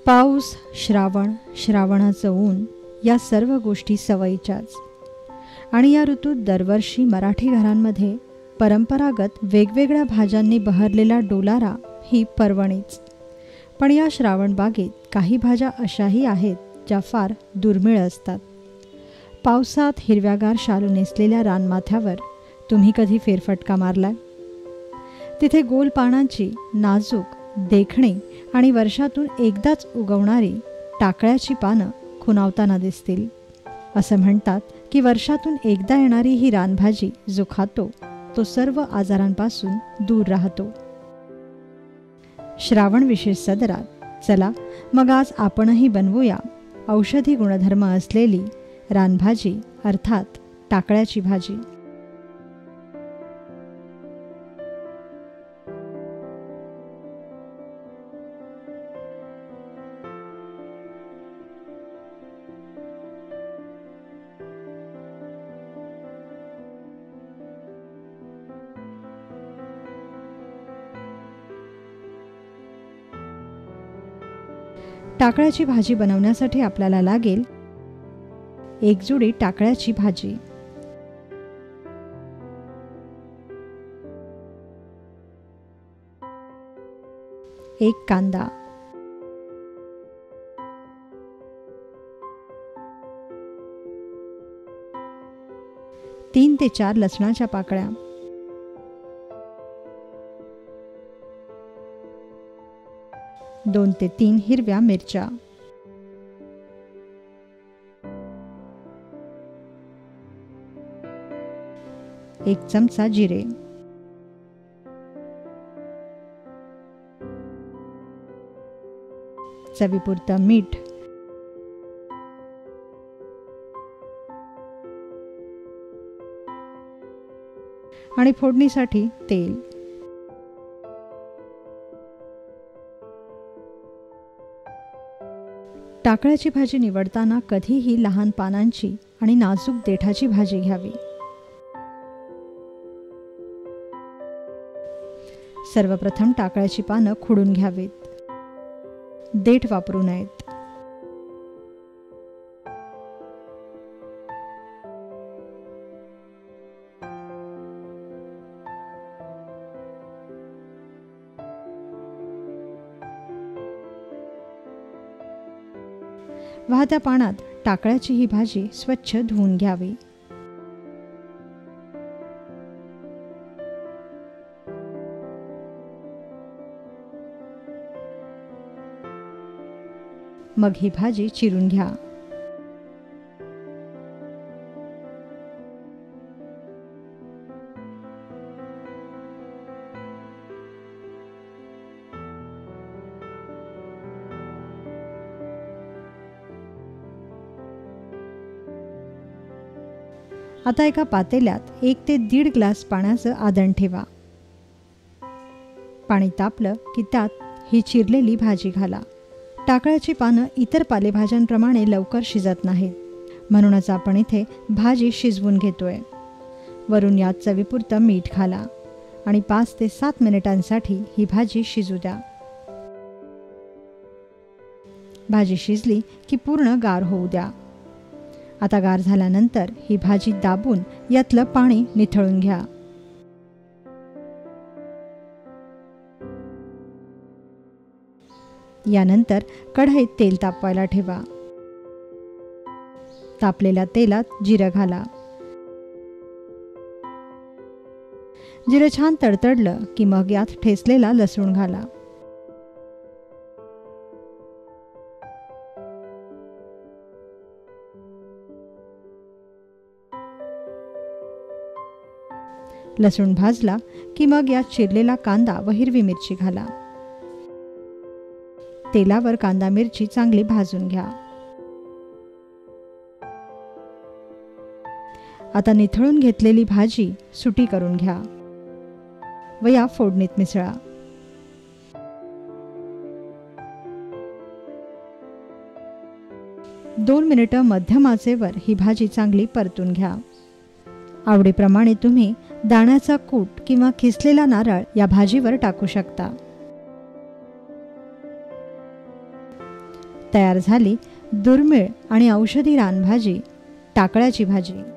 पाऊस, श्रावण, श्रावणाचं ऊन या सर्व गोष्टी सवयीच्याच. आणि या ऋतूत दरवर्षी मराठी घरांमध्ये परंपरागत वेगवेगळ्या भाज्यांनी बहरलेला डोलारा ही पर्वणीच. पण या श्रावण बागेत काही भाज्या अशाही आहेत ज्या फार दुर्मिळ असतात. पावसात हिरव्यागार शालू नेसलेल्या रानमाथ्यावर तुम्ही कधी फेरफटका मारलाय? तिथे गोल पानांची नाजूक, देखणी आणि वर्षातून एकदाच उगवणारी टाकळ्याची पानं खुणावताना दिसतील. असं म्हणतात की वर्षातून एकदा येणारी ही रानभाजी जो खातो तो सर्व आजारांपासून दूर राहतो. श्रावण विशेष सदरात चला मग आज आपणही बनवूया औषधी गुणधर्म असलेली रानभाजी अर्थात टाकळ्याची भाजी. टाकळ्याची भाजी बनवण्यासाठी आपल्याला लागेल एक जुडी टाकळ्याची भाजी, एक कांदा, 3 ते 4 लसणाच्या पाकळ्या, 2 ते 3 हिरव्या मिरच्या, 1 चमचा जिरे, चवीपुरतं मीठ, आणि फोडणीसाठी तेल. टाकळ्याची भाजी निवडताना कधीही लहान पानांची आणि नाजूक देठाची भाजी घ्यावी. सर्वप्रथम टाकळ्याची पानं खुडून घ्यावीत. देठ वापरू नयेत. वाहत्या पाण्यात टाकळ्याची ही भाजी स्वच्छ धुवून घ्यावी. मग ही भाजी चिरून घ्या. आता एका पातेल्यात 1 ते 1.5 ग्लास पाण्याचं आधण ठेवा. पाणी तापलं की त्यात ही चिरलेली भाजी घाला. टाकळ्याची पानं इतर पालेभाज्यांप्रमाणे लवकर शिजत नाहीत, म्हणूनच आपण इथे भाजी शिजवून घेतोय. वरून यात चवीपुरतं मीठ घाला आणि 5 ते 7 मिनिटांसाठी ही भाजी शिजू द्या. भाजी शिजली की पूर्ण गार होऊ द्या. आता गार झाल्यानंतर ही भाजी दाबून यातलं पाणी निथळून घ्या. यानंतर कढईत तेल तापवायला ठेवा. तापलेल्या तेलात जिरं घाला. जिरं छान तडतडलं की मग यात ठेचलेला लसूण घाला. लसूण भाजला की मग यात चिरलेला कांदा व हिरवी मिरची घाला. तेलावर कांदा मिरची चांगली भाजून घ्या. आता निथळून घेतलेली भाजी सुटी करून घ्या व या फोडणीत मिसळा. दोन मिनिटं मध्यम आचेवर ही भाजी चांगली परतून घ्या. आवडीप्रमाणे तुम्ही दाण्याचा कूट किंवा किसलेला नारळ या भाजीवर टाकू शकता. तयार झाली दुर्मिळ आणि औषधी रानभाजी, टाकळ्याची भाजी.